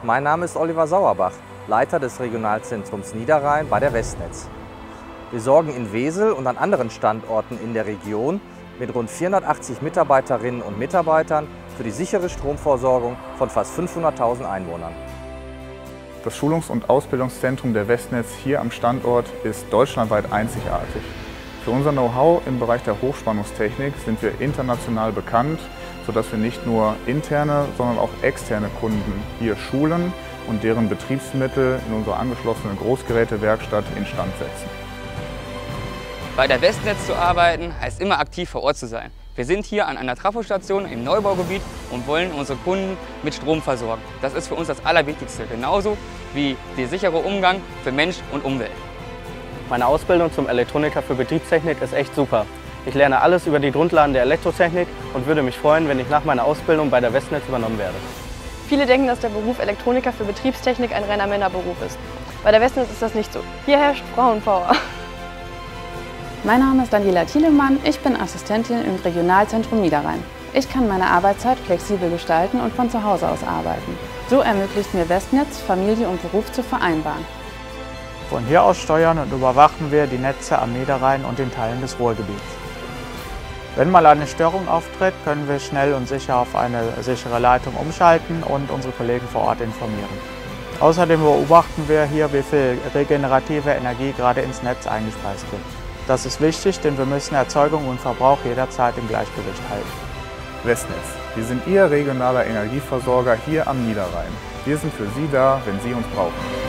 Mein Name ist Oliver Sauerbach, Leiter des Regionalzentrums Niederrhein bei der Westnetz. Wir sorgen in Wesel und an anderen Standorten in der Region mit rund 480 Mitarbeiterinnen und Mitarbeitern für die sichere Stromversorgung von fast 500.000 Einwohnern. Das Schulungs- und Ausbildungszentrum der Westnetz hier am Standort ist deutschlandweit einzigartig. Für unser Know-how im Bereich der Hochspannungstechnik sind wir international bekannt, sodass wir nicht nur interne, sondern auch externe Kunden hier schulen und deren Betriebsmittel in unserer angeschlossenen Großgerätewerkstatt instand setzen. Bei der Westnetz zu arbeiten, heißt immer aktiv vor Ort zu sein. Wir sind hier an einer Trafostation im Neubaugebiet und wollen unsere Kunden mit Strom versorgen. Das ist für uns das Allerwichtigste, genauso wie der sichere Umgang für Mensch und Umwelt. Meine Ausbildung zum Elektroniker für Betriebstechnik ist echt super. Ich lerne alles über die Grundlagen der Elektrotechnik und würde mich freuen, wenn ich nach meiner Ausbildung bei der Westnetz übernommen werde. Viele denken, dass der Beruf Elektroniker für Betriebstechnik ein reiner Männerberuf ist. Bei der Westnetz ist das nicht so. Hier herrscht Frauenpower. Mein Name ist Daniela Thielemann, ich bin Assistentin im Regionalzentrum Niederrhein. Ich kann meine Arbeitszeit flexibel gestalten und von zu Hause aus arbeiten. So ermöglicht mir Westnetz, Familie und Beruf zu vereinbaren. Von hier aus steuern und überwachen wir die Netze am Niederrhein und den Teilen des Ruhrgebiets. Wenn mal eine Störung auftritt, können wir schnell und sicher auf eine sichere Leitung umschalten und unsere Kollegen vor Ort informieren. Außerdem beobachten wir hier, wie viel regenerative Energie gerade ins Netz eingespeist wird. Das ist wichtig, denn wir müssen Erzeugung und Verbrauch jederzeit im Gleichgewicht halten. Westnetz, wir sind Ihr regionaler Energieversorger hier am Niederrhein. Wir sind für Sie da, wenn Sie uns brauchen.